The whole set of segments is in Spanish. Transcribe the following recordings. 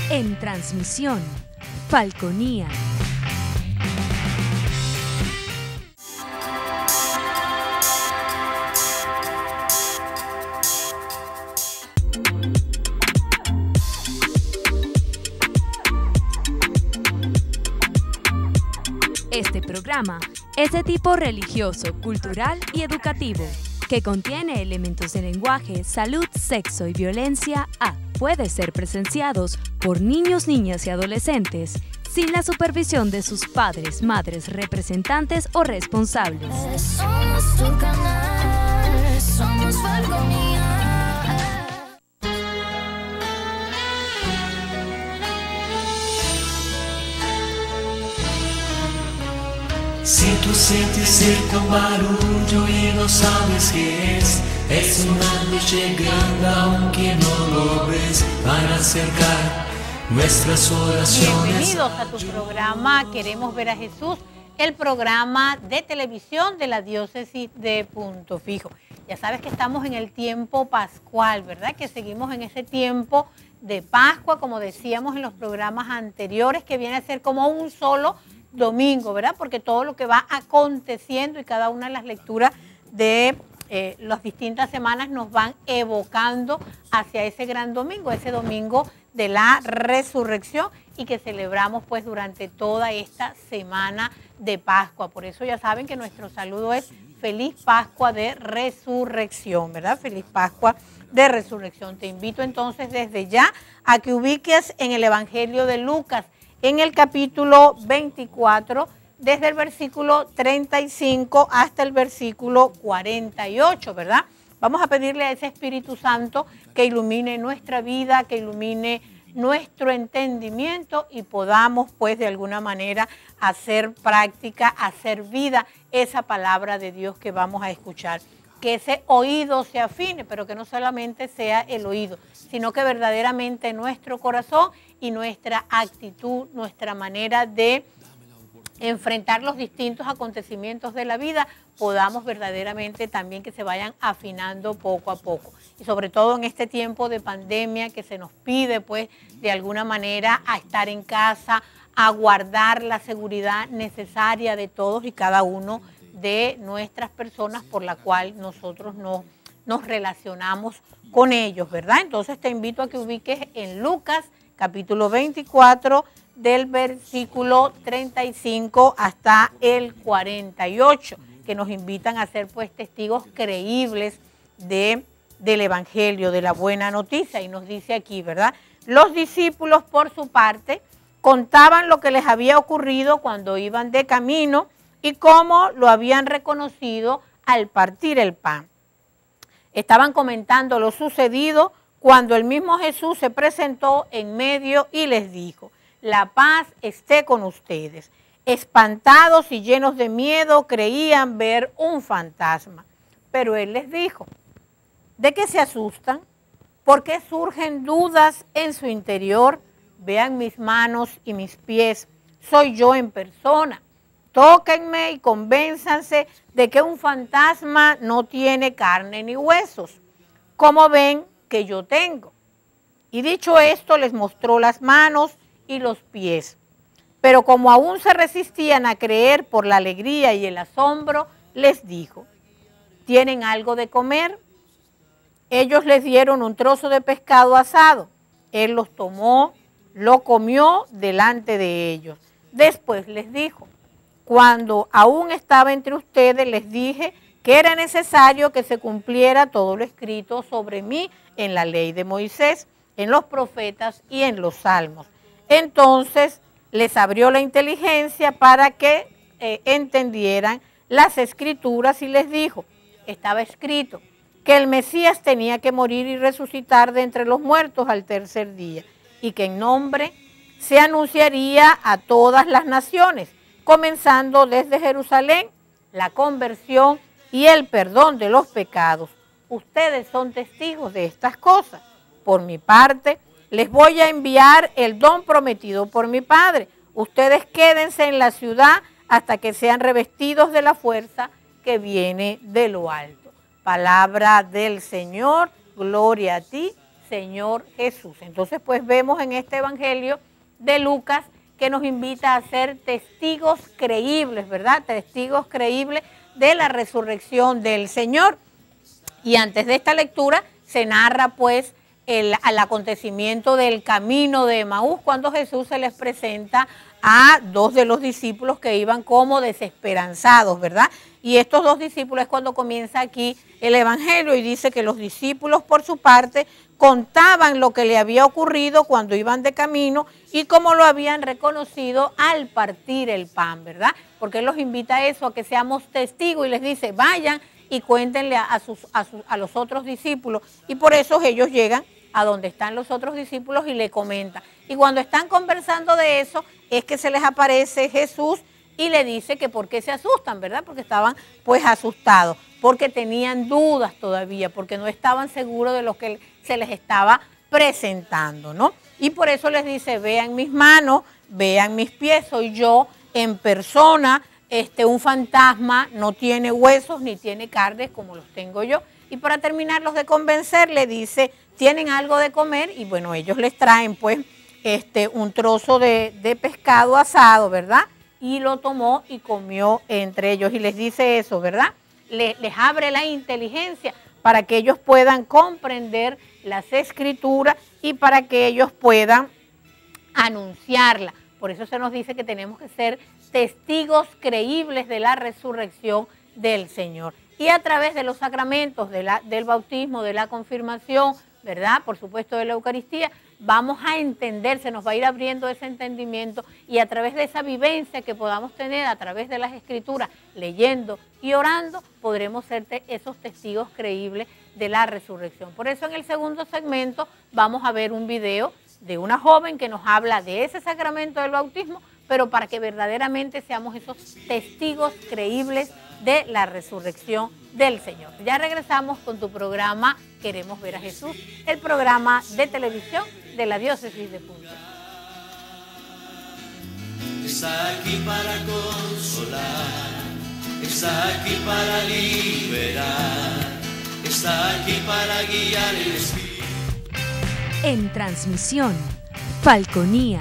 En transmisión, Falconía. Este programa es de tipo religioso, cultural y educativo, que contiene elementos de lenguaje, salud, sexo y violencia A. Puede ser presenciados por niños, niñas y adolescentes sin la supervisión de sus padres, madres, representantes o responsables. Somos tu canal, somos Falconía. Si tú sientes cerca un barullo y no sabes qué es una luz llegando aunque no lo ves para acercar nuestras oraciones. Bienvenidos a tu programa Queremos Ver a Jesús, el programa de televisión de la diócesis de Punto Fijo. Ya sabes que estamos en el tiempo pascual, ¿verdad? Que seguimos en ese tiempo de Pascua, como decíamos en los programas anteriores, que viene a ser como un solo domingo, ¿verdad? Porque todo lo que va aconteciendo y cada una de las lecturas de las distintas semanas nos van evocando hacia ese gran domingo, ese domingo de la resurrección y que celebramos pues durante toda esta semana de Pascua. Por eso ya saben que nuestro saludo es Feliz Pascua de Resurrección, ¿verdad? Feliz Pascua de Resurrección. Te invito entonces desde ya a que ubiques en el Evangelio de Lucas, en el capítulo 24, desde el versículo 35 hasta el versículo 48, ¿verdad? Vamos a pedirle a ese Espíritu Santo que ilumine nuestra vida, que ilumine nuestro entendimiento y podamos, pues, de alguna manera hacer práctica, hacer vida esa palabra de Dios que vamos a escuchar. Que ese oído se afine, pero que no solamente sea el oído, sino que verdaderamente nuestro corazón y nuestra actitud, nuestra manera de enfrentar los distintos acontecimientos de la vida, podamos verdaderamente también que se vayan afinando poco a poco. Y sobre todo en este tiempo de pandemia que se nos pide, pues, de alguna manera a estar en casa, a guardar la seguridad necesaria de todos y cada uno de nuestras personas por la cual nosotros nos relacionamos con ellos, ¿verdad? Entonces te invito a que ubiques en Lucas, capítulo 24, del versículo 35 hasta el 48, que nos invitan a ser pues testigos creíbles del Evangelio, de la buena noticia. Y nos dice aquí, ¿verdad? Los discípulos, por su parte, contaban lo que les había ocurrido cuando iban de camino y cómo lo habían reconocido al partir el pan. Estaban comentando lo sucedido cuando el mismo Jesús se presentó en medio y les dijo: la paz esté con ustedes. Espantados y llenos de miedo, creían ver un fantasma. Pero él les dijo: ¿de qué se asustan? ¿Por qué surgen dudas en su interior? Vean mis manos y mis pies. Soy yo en persona. Tóquenme y convénzanse de que un fantasma no tiene carne ni huesos, como ven que yo tengo. Y dicho esto, les mostró las manos y los pies. Pero como aún se resistían a creer por la alegría y el asombro, les dijo: ¿tienen algo de comer? Ellos les dieron un trozo de pescado asado. Él los tomó, lo comió delante de ellos. Después les dijo: cuando aún estaba entre ustedes, les dije que era necesario que se cumpliera todo lo escrito sobre mí en la ley de Moisés, en los profetas y en los salmos. Entonces les abrió la inteligencia para que entendieran las escrituras y les dijo: estaba escrito que el Mesías tenía que morir y resucitar de entre los muertos al tercer día, y que en nombre se anunciaría a todas las naciones, comenzando desde Jerusalén, la conversión y el perdón de los pecados. Ustedes son testigos de estas cosas. Por mi parte, les voy a enviar el don prometido por mi Padre. Ustedes quédense en la ciudad hasta que sean revestidos de la fuerza que viene de lo alto. Palabra del Señor, gloria a ti, Señor Jesús. Entonces, pues vemos en este Evangelio de Lucas que nos invita a ser testigos creíbles, ¿verdad? Testigos creíbles de la resurrección del Señor. Y antes de esta lectura se narra pues al acontecimiento del camino de Emaús, cuando Jesús se les presenta a dos de los discípulos que iban como desesperanzados, ¿verdad? Y estos dos discípulos es cuando comienza aquí el Evangelio y dice que los discípulos por su parte contaban lo que le había ocurrido cuando iban de camino y cómo lo habían reconocido al partir el pan, ¿verdad? Porque Él los invita a eso, a que seamos testigos y les dice, vayan y cuéntenle a los otros discípulos. Y por eso ellos llegan a donde están los otros discípulos y le comentan. Y cuando están conversando de eso, es que se les aparece Jesús y le dice que por qué se asustan, ¿verdad? Porque estaban pues asustados, porque tenían dudas todavía, porque no estaban seguros de lo que se les estaba presentando, ¿no? Y por eso les dice, vean mis manos, vean mis pies, soy yo en persona, un fantasma no tiene huesos ni tiene carnes como los tengo yo. Y para terminarlos de convencer, le dice, ¿tienen algo de comer? Y bueno, ellos les traen pues un trozo de pescado asado, ¿verdad? Y lo tomó y comió entre ellos. Y les dice eso, ¿verdad? Les abre la inteligencia para que ellos puedan comprender las escrituras y para que ellos puedan anunciarla. Por eso se nos dice que tenemos que ser testigos creíbles de la resurrección del Señor. Y a través de los sacramentos del bautismo, de la confirmación, ¿verdad? Por supuesto de la Eucaristía, vamos a entender, se nos va a ir abriendo ese entendimiento y a través de esa vivencia que podamos tener a través de las Escrituras, leyendo y orando, podremos ser esos testigos creíbles de la resurrección. Por eso en el segundo segmento vamos a ver un video de una joven que nos habla de ese sacramento del bautismo, pero para que verdaderamente seamos esos testigos creíbles de la resurrección del Señor. Ya regresamos con tu programa Queremos ver a Jesús, el programa de televisión de la Diócesis de Punto. Está aquí para consolar, está aquí para liberar, está aquí para guiar el espíritu. En transmisión, Falconía.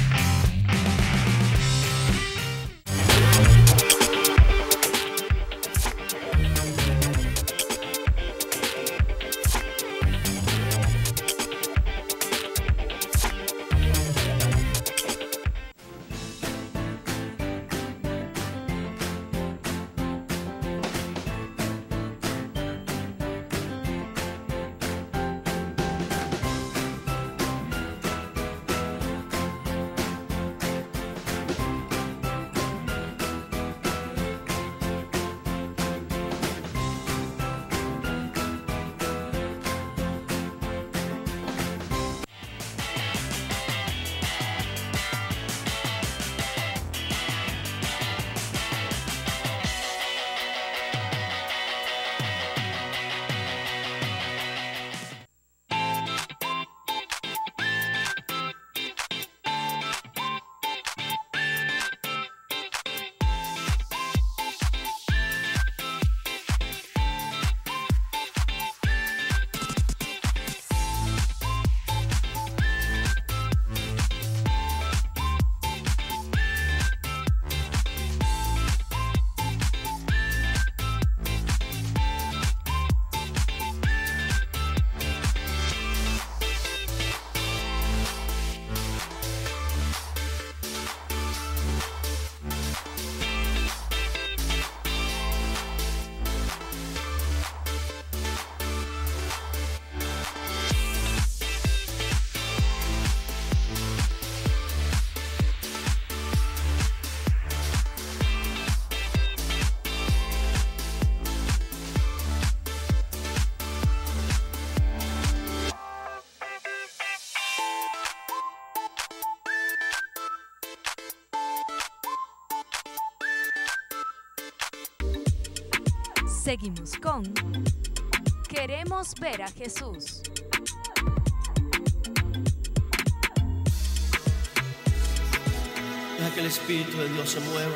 Seguimos con Queremos ver a Jesús. Deja que el Espíritu de Dios se mueva.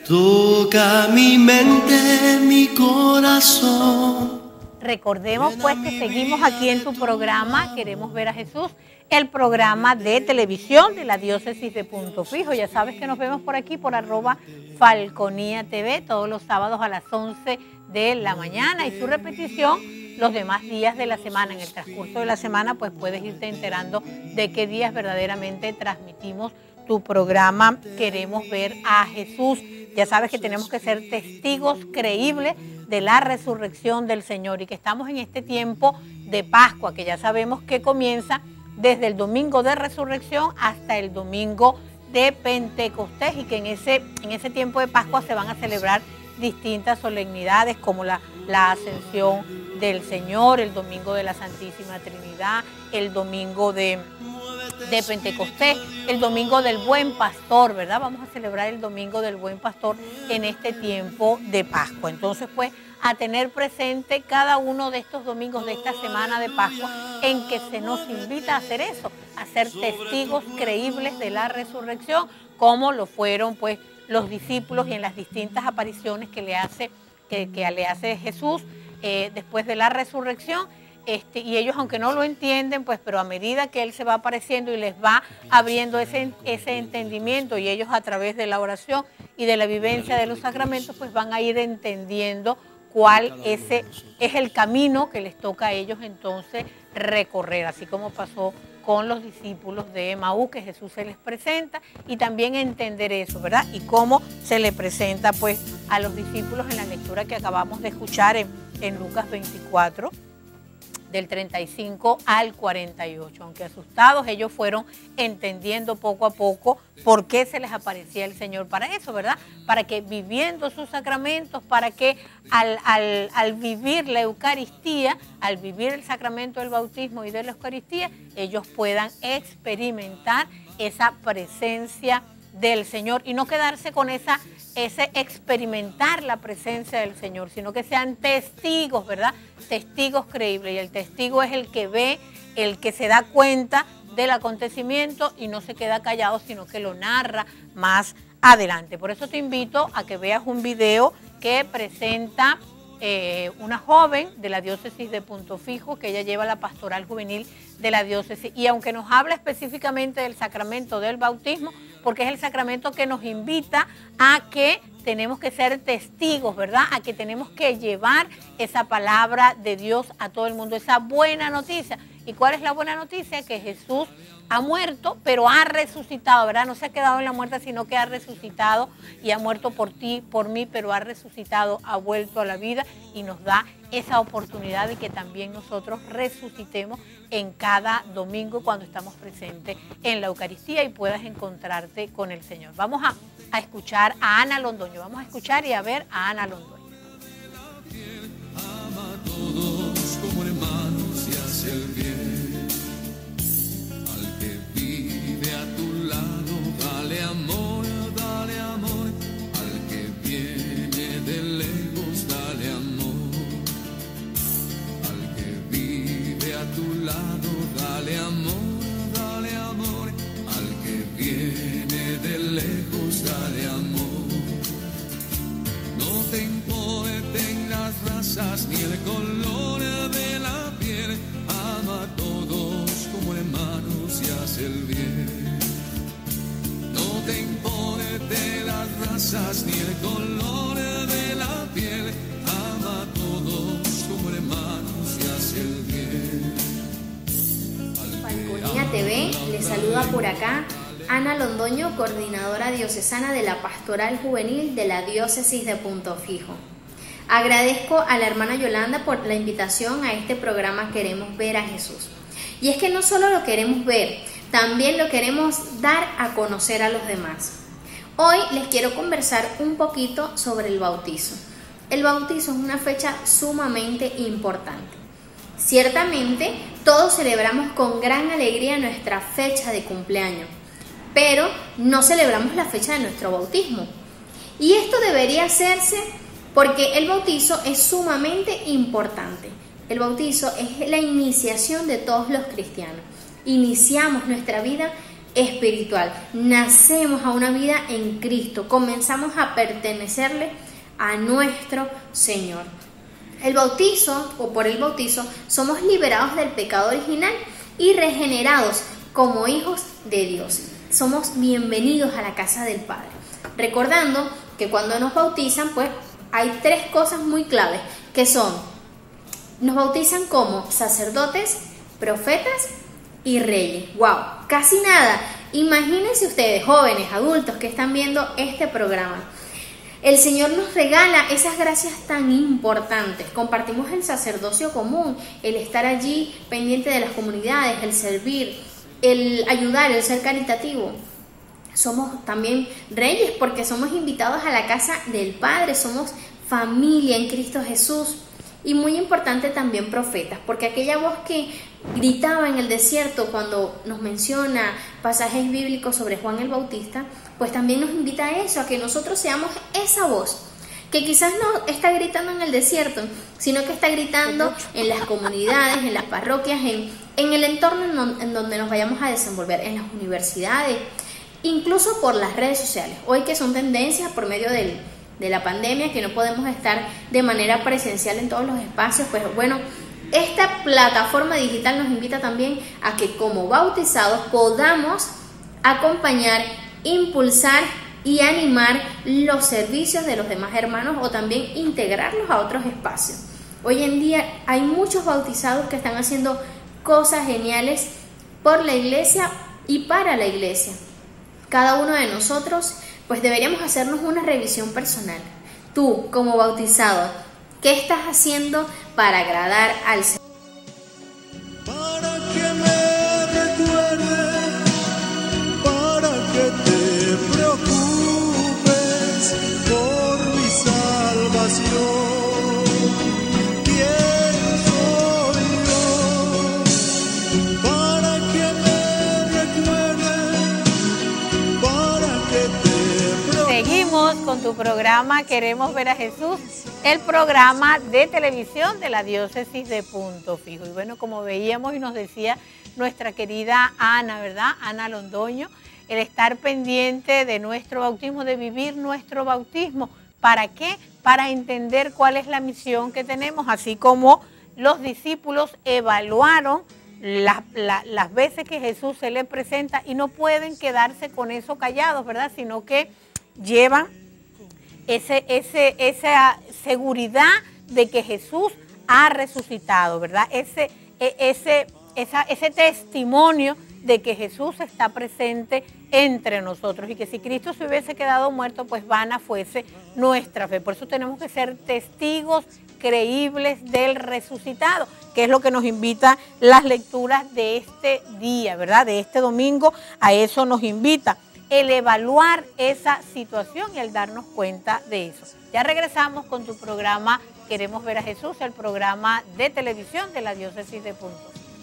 Toca mi mente, mi corazón. Recordemos pues que seguimos aquí en tu programa Queremos Ver a Jesús, el programa de televisión de la Diócesis de Punto Fijo. Ya sabes que nos vemos por aquí por @Falconía.tv todos los sábados a las 11 de la mañana y su repetición los demás días de la semana. En el transcurso de la semana pues puedes irte enterando de qué días verdaderamente transmitimos tu programa Queremos Ver a Jesús. Ya sabes que tenemos que ser testigos creíbles de la resurrección del Señor y que estamos en este tiempo de Pascua, que ya sabemos que comienza desde el domingo de resurrección hasta el domingo de Pentecostés, y que en ese tiempo de Pascua se van a celebrar distintas solemnidades como la ascensión del Señor, el domingo de la Santísima Trinidad, el domingo de Pentecostés, el domingo del Buen Pastor, ¿verdad? Vamos a celebrar el domingo del Buen Pastor en este tiempo de Pascua. Entonces, pues, a tener presente cada uno de estos domingos de esta semana de Pascua, en que se nos invita a hacer eso, a ser testigos creíbles de la resurrección, como lo fueron, pues, los discípulos y en las distintas apariciones que le hace Jesús después de la resurrección. Y ellos, aunque no lo entienden, pues, pero a medida que Él se va apareciendo y les va abriendo ese entendimiento, y ellos a través de la oración y de la vivencia de los sacramentos, pues van a ir entendiendo cuál es el camino que les toca a ellos entonces recorrer, así como pasó con los discípulos de Emaús, que Jesús se les presenta, y también entender eso, ¿verdad? Y cómo se le presenta pues a los discípulos en la lectura que acabamos de escuchar en Lucas 24, del 35 al 48. Aunque asustados, ellos fueron entendiendo poco a poco por qué se les aparecía el Señor para eso, ¿verdad? Para que viviendo sus sacramentos, para que al vivir la Eucaristía, al vivir el sacramento del bautismo y de la Eucaristía, ellos puedan experimentar esa presencia del Señor y no quedarse con ese experimentar la presencia del Señor, sino que sean testigos, ¿verdad? Testigos creíbles, y el testigo es el que ve, el que se da cuenta del acontecimiento y no se queda callado, sino que lo narra más adelante. Por eso te invito a que veas un video que presenta una joven de la Diócesis de Punto Fijo, que ella lleva la pastoral juvenil de la diócesis, y aunque nos habla específicamente del sacramento del bautismo, porque es el sacramento que nos invita a que tenemos que ser testigos, ¿verdad? A que tenemos que llevar esa palabra de Dios a todo el mundo, esa buena noticia. ¿Y cuál es la buena noticia? Que Jesús ha muerto, pero ha resucitado, ¿verdad? No se ha quedado en la muerte, sino que ha resucitado y ha muerto por ti, por mí, pero ha resucitado, ha vuelto a la vida y nos da esa oportunidad de que también nosotros resucitemos en cada domingo cuando estamos presentes en la Eucaristía y puedas encontrarte con el Señor. Vamos a escuchar a Ana Londoño, vamos a escuchar y a ver a Ana Londoño. Ama a todos como hermanos y hace el bien. Al que vive a tu lado, dale amor, dale amor. Al que viene de lejos, dale amor. Al que vive a tu lado, dale amor, dale amor. Al que viene de lejos, dale amor. No te importen las razas ni el color de la piel, ama a todos como hermanos y hace el bien. No te importen las razas ni el color de la piel, ama a todos como hermanos y hace el bien. Falconía TV les saluda por acá Ana Londoño, coordinadora diocesana de la Pastoral Juvenil de la Diócesis de Punto Fijo. Agradezco a la hermana Yolanda por la invitación a este programa Queremos Ver a Jesús. Y es que no solo lo queremos ver, también lo queremos dar a conocer a los demás. Hoy les quiero conversar un poquito sobre el bautizo. El bautizo es una fecha sumamente importante. Ciertamente, todos celebramos con gran alegría nuestra fecha de cumpleaños, pero no celebramos la fecha de nuestro bautismo. Y esto debería hacerse porque el bautizo es sumamente importante. El bautizo es la iniciación de todos los cristianos. Iniciamos nuestra vida espiritual. Nacemos a una vida en Cristo, comenzamos a pertenecerle a nuestro Señor. El bautizo, o por el bautizo, somos liberados del pecado original y regenerados como hijos de Dios. Somos bienvenidos a la casa del Padre. Recordando que cuando nos bautizan, pues hay tres cosas muy claves, que son, nos bautizan como sacerdotes, profetas y reyes. ¡Wow! Casi nada. Imagínense ustedes, jóvenes, adultos que están viendo este programa. El Señor nos regala esas gracias tan importantes. Compartimos el sacerdocio común, el estar allí pendiente de las comunidades, el servir, el ayudar, el ser caritativo. Somos también reyes porque somos invitados a la casa del Padre, somos familia en Cristo Jesús. Y muy importante también profetas, porque aquella voz que gritaba en el desierto cuando nos menciona pasajes bíblicos sobre Juan el Bautista, pues también nos invita a eso, a que nosotros seamos esa voz, que quizás no está gritando en el desierto, sino que está gritando en las comunidades, en las parroquias, en el entorno en donde nos vayamos a desenvolver, en las universidades, incluso por las redes sociales. Hoy que son tendencias por medio de la pandemia, que no podemos estar de manera presencial en todos los espacios, pues bueno, esta plataforma digital nos invita también a que como bautizados podamos acompañar, impulsar y animar los servicios de los demás hermanos o también integrarlos a otros espacios. Hoy en día hay muchos bautizados que están haciendo cosas geniales por la iglesia y para la iglesia. Cada uno de nosotros pues deberíamos hacernos una revisión personal. Tú, como bautizado, ¿qué estás haciendo para agradar al Señor? Para que me recuerdes, para que te preocupes por mi salvación. ¿Quién soy yo? Para que me recuerdes, para que te preocupes. Seguimos con tu programa Queremos Ver a Jesús, el programa de televisión de la Diócesis de Punto Fijo. Y bueno, como veíamos y nos decía nuestra querida Ana, ¿verdad? Ana Londoño, el estar pendiente de nuestro bautismo, de vivir nuestro bautismo. ¿Para qué? Para entender cuál es la misión que tenemos, así como los discípulos evaluaron las veces que Jesús se les presenta y no pueden quedarse con eso callados, ¿verdad? Sino que llevan esa seguridad de que Jesús ha resucitado, ¿verdad? Ese testimonio de que Jesús está presente entre nosotros y que si Cristo se hubiese quedado muerto, pues vana fuese nuestra fe. Por eso tenemos que ser testigos creíbles del resucitado, que es lo que nos invita las lecturas de este día, ¿verdad? De este domingo, a eso nos invita el evaluar esa situación y el darnos cuenta de eso. Ya regresamos con tu programa Queremos Ver a Jesús, el programa de televisión de la Diócesis de Punto.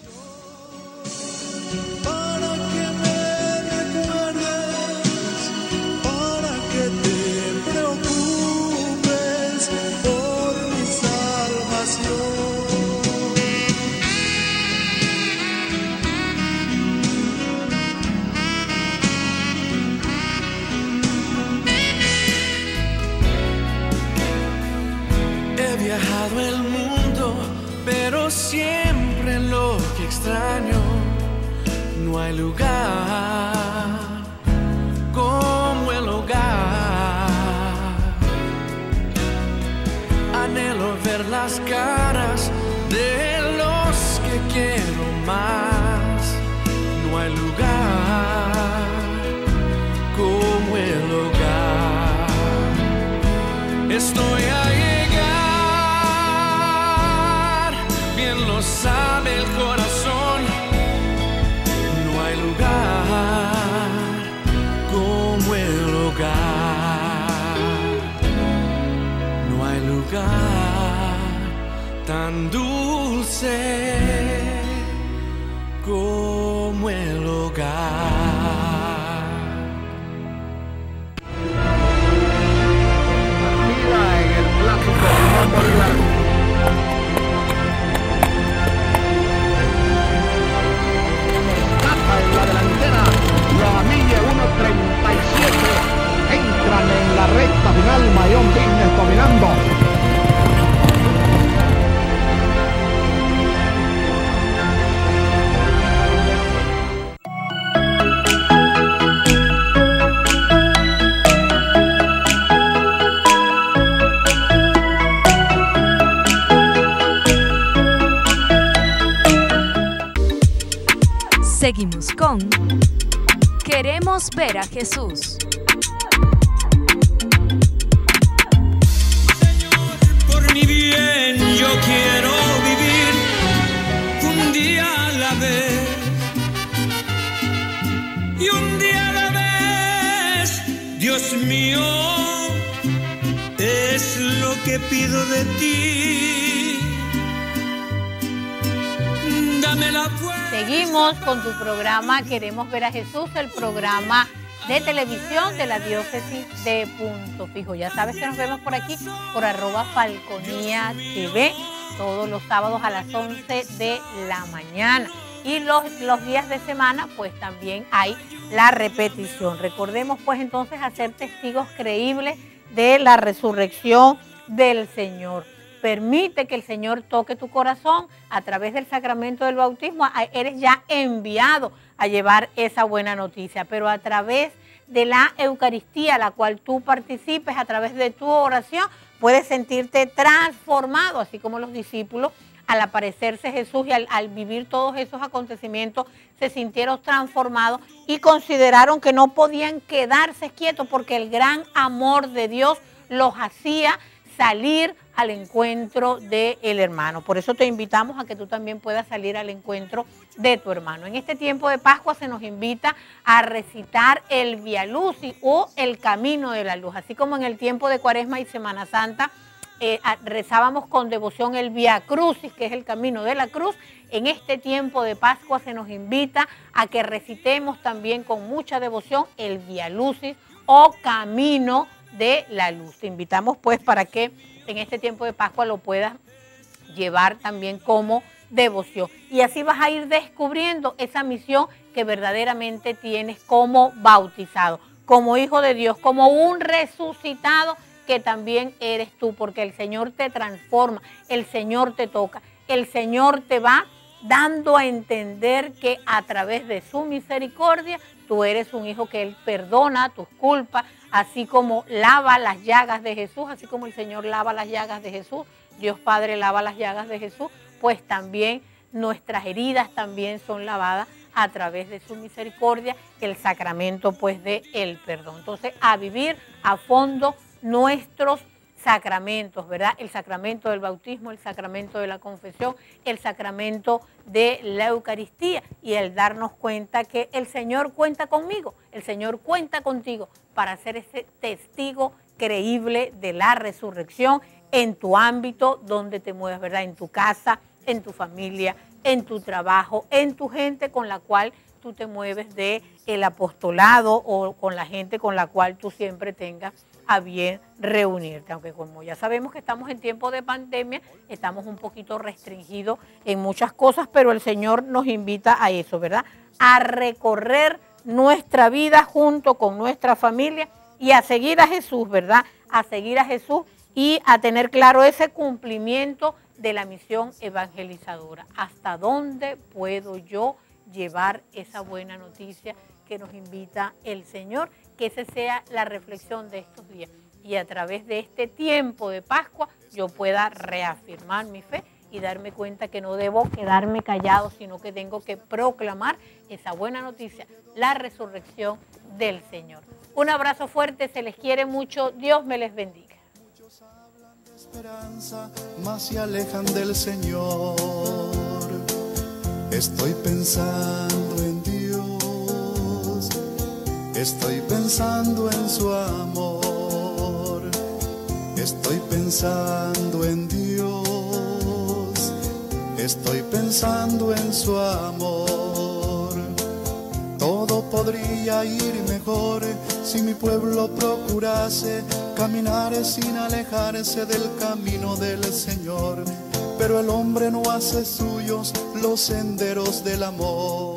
Para que me recuerdes, para que te preocupes por mi salvación. He viajado el mundo, pero siempre lo que extraño, no hay lugar como el hogar. Anhelo ver las caras de los que quiero más, no hay lugar como el hogar. Estoy a llegar, bien lo sabe el corazón. No hay lugar como el hogar. No hay lugar tan dulce como el hogar. En la delantera, la con Queremos ver a Jesús. Señor, por mi bien yo quiero vivir un día a la vez. Y un día a la vez, Dios mío, es lo que pido de ti. Dame la fuerza. Seguimos con tu programa Queremos ver a Jesús, el programa de televisión de la diócesis de Punto Fijo. Ya sabes que nos vemos por aquí, por @Falconía TV, todos los sábados a las 11 de la mañana. Y los días de semana, pues también hay la repetición. Recordemos, pues, entonces, hacer testigos creíbles de la resurrección del Señor. Permite que el Señor toque tu corazón a través del sacramento del bautismo. Eres ya enviado a llevar esa buena noticia, pero a través de la Eucaristía, la cual tú participes, a través de tu oración, puedes sentirte transformado, así como los discípulos, al aparecerse Jesús y al vivir todos esos acontecimientos, se sintieron transformados y consideraron que no podían quedarse quietos porque el gran amor de Dios los hacía salir al encuentro del hermano. Por eso te invitamos a que tú también puedas salir al encuentro de tu hermano. En este tiempo de Pascua se nos invita a recitar el Vía Lucis o el Camino de la Luz, así como en el tiempo de Cuaresma y Semana Santa rezábamos con devoción el Vía Crucis, que es el camino de la cruz. En este tiempo de Pascua se nos invita a que recitemos también con mucha devoción el Vía Lucis o Camino de la Luz. Te invitamos pues para que en este tiempo de Pascua lo puedas llevar también como devoción. Y así vas a ir descubriendo esa misión que verdaderamente tienes como bautizado, como hijo de Dios, como un resucitado que también eres tú, porque el Señor te transforma, el Señor te toca, el Señor te va dando a entender que a través de su misericordia tú eres un hijo que Él perdona tus culpas, así como lava las llagas de Jesús, así como el Señor lava las llagas de Jesús, Dios Padre lava las llagas de Jesús, pues también nuestras heridas también son lavadas a través de su misericordia, el sacramento pues de el perdón. Entonces, a vivir a fondo nuestros sacramentos, ¿verdad? El sacramento del bautismo, el sacramento de la confesión, el sacramento de la Eucaristía y el darnos cuenta que el Señor cuenta conmigo, el Señor cuenta contigo para ser ese testigo creíble de la resurrección en tu ámbito donde te mueves, ¿verdad? En tu casa, en tu familia, en tu trabajo, en tu gente con la cual tú te mueves de el apostolado o con la gente con la cual tú siempre tengas a bien reunirte, aunque como ya sabemos que estamos en tiempo de pandemia, estamos un poquito restringidos en muchas cosas, pero el Señor nos invita a eso, ¿verdad? A recorrer nuestra vida junto con nuestra familia y a seguir a Jesús, ¿verdad? A seguir a Jesús y a tener claro ese cumplimiento de la misión evangelizadora. ¿Hasta dónde puedo yo llevar esa buena noticia que nos invita el Señor? Que esa sea la reflexión de estos días y a través de este tiempo de Pascua yo pueda reafirmar mi fe y darme cuenta que no debo quedarme callado, sino que tengo que proclamar esa buena noticia, la resurrección del Señor. Un abrazo fuerte, se les quiere mucho, Dios me les bendiga. Muchos hablan de esperanza, mas se alejan del Señor. Estoy pensando en Dios, estoy pensando en su amor, estoy pensando en Dios, estoy pensando en su amor. Todo podría ir mejor si mi pueblo procurase caminar sin alejarse del camino del Señor, pero el hombre no hace suyos los senderos del amor.